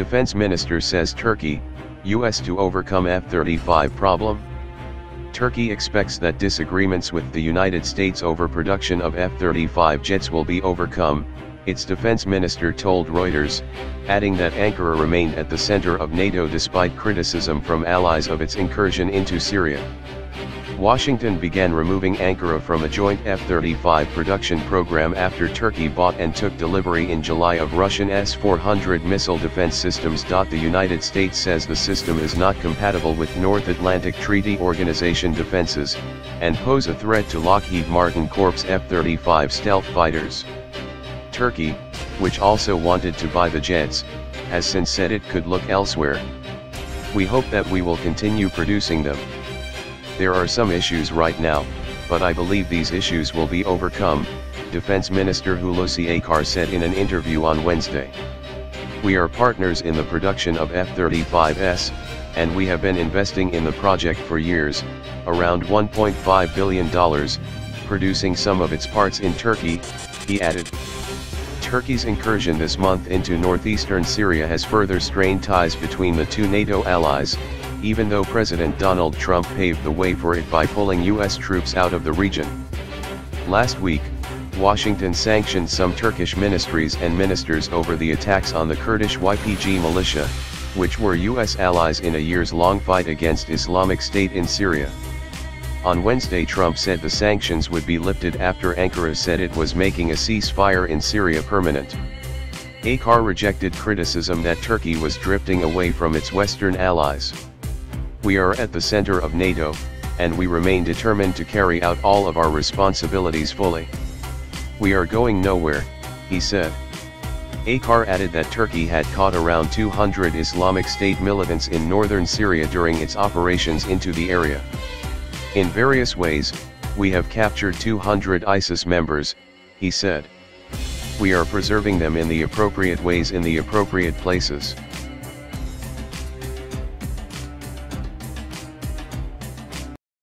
Defense Minister says Turkey, US to overcome F-35 problem. Turkey expects that disagreements with the United States over production of F-35 jets will be overcome, its defense minister told Reuters, adding that Ankara remained at the center of NATO despite criticism from allies of its incursion into Syria. Washington began removing Ankara from a joint F-35 production program after Turkey bought and took delivery in July of Russian S-400 missile defense systems. The United States says the system is not compatible with North Atlantic Treaty Organization defenses, and pose a threat to Lockheed Martin Corp's F-35 stealth fighters. Turkey, which also wanted to buy the jets, has since said it could look elsewhere. We hope that we will continue producing them. There are some issues right now, but I believe these issues will be overcome, Defense Minister Hulusi Akar said in an interview on Wednesday. We are partners in the production of F-35s, and we have been investing in the project for years, around $1.5 billion, producing some of its parts in Turkey, he added. Turkey's incursion this month into northeastern Syria has further strained ties between the two NATO allies, even though President Donald Trump paved the way for it by pulling U.S. troops out of the region. Last week, Washington sanctioned some Turkish ministries and ministers over the attacks on the Kurdish YPG militia, which were U.S. allies in a years-long fight against Islamic State in Syria. On Wednesday, Trump said the sanctions would be lifted after Ankara said it was making a ceasefire in Syria permanent. Akar rejected criticism that Turkey was drifting away from its Western allies. We are at the center of NATO, and we remain determined to carry out all of our responsibilities fully. We are going nowhere, he said. Akar added that Turkey had caught around 200 Islamic State militants in northern Syria during its operations into the area. In various ways, we have captured 200 ISIS members, he said. We are preserving them in the appropriate ways in the appropriate places.